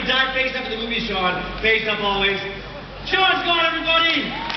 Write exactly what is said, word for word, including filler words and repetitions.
die face up in the movie, Shawn. Face up always. Shawn's gone, everybody!